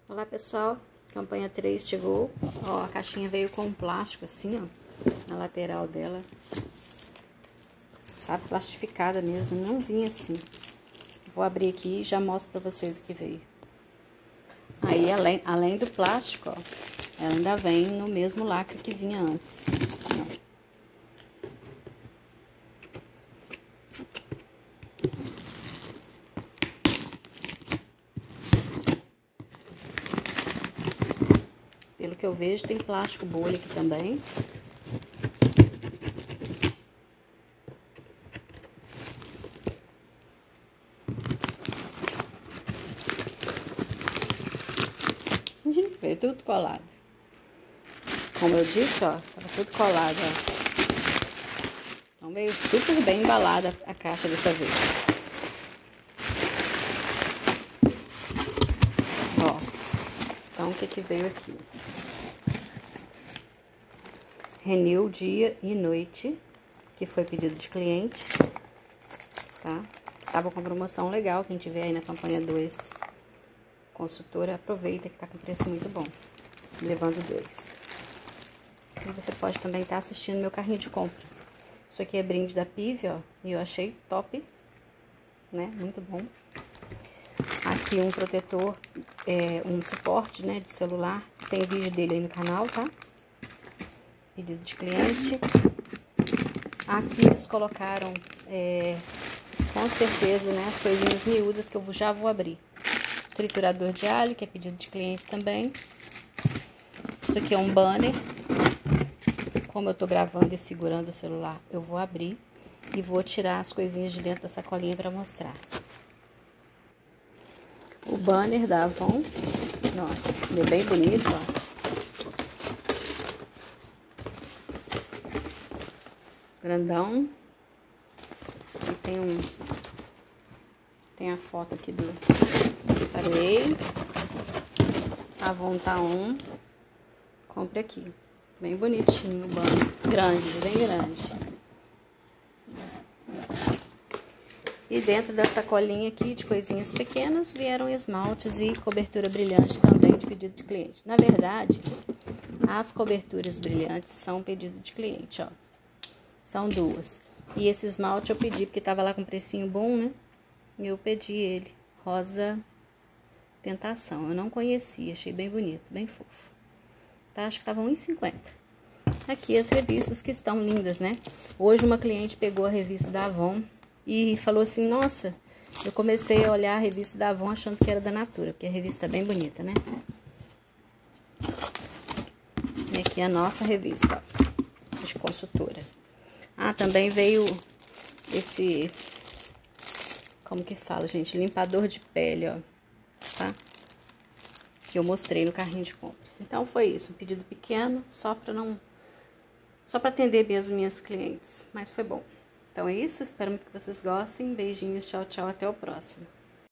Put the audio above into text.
Olá pessoal, campanha 3 chegou. Ó, a caixinha veio com um plástico assim, ó, na lateral dela. Tá plastificada mesmo, não vinha assim. Vou abrir aqui e já mostro pra vocês o que veio. Aí, além do plástico, ó, ela ainda vem no mesmo lacre que vinha antes. Pelo que eu vejo, tem plástico bolha aqui também. Veio tudo colado. Como eu disse, ó, tava tudo colado, ó. Então veio super bem embalada a caixa dessa vez. Ó, então o que veio aqui? Renew dia e noite, que foi pedido de cliente, tá? Tava com promoção legal, quem tiver aí na campanha 2, consultora, aproveita que tá com preço muito bom, levando 2. E você pode também estar assistindo meu carrinho de compra. Isso aqui é brinde da Pive, ó, e eu achei top, né? Muito bom. Aqui um protetor, um suporte, né, de celular, tem vídeo dele aí no canal, tá? Pedido de cliente. Aqui eles colocaram, com certeza, né, as coisinhas miúdas que eu já vou abrir. Triturador de alho, que é pedido de cliente também. Isso aqui é um banner. Como eu tô gravando e segurando o celular, eu vou abrir e vou tirar as coisinhas de dentro da sacolinha pra mostrar. O banner da Avon, ó, ele é bem bonito, ó. Grandão. E tem a foto aqui do Farei. Avon tá on. Compre aqui. Bem bonitinho o banner. Grande, bem grande. E dentro da sacolinha aqui de coisinhas pequenas vieram esmaltes e cobertura brilhante também de pedido de cliente. Na verdade, as coberturas brilhantes são pedido de cliente, ó. São 2. E esse esmalte eu pedi porque tava lá com precinho bom, né? E eu pedi ele. Rosa Tentação. Eu não conhecia, achei bem bonito, bem fofo. Tá? Acho que tava R$1,50. Aqui as revistas que estão lindas, né? Hoje uma cliente pegou a revista da Avon e falou assim, nossa, eu comecei a olhar a revista da Avon achando que era da Natura, porque a revista é bem bonita, né? E aqui a nossa revista, ó, de consultora. Ah, também veio esse, como que fala, gente? Limpador de pele, ó, tá? Que eu mostrei no carrinho de compras. Então foi isso, um pedido pequeno, só pra atender mesmo minhas clientes, mas foi bom. Então é isso, espero muito que vocês gostem. Beijinhos, tchau, tchau, até o próximo.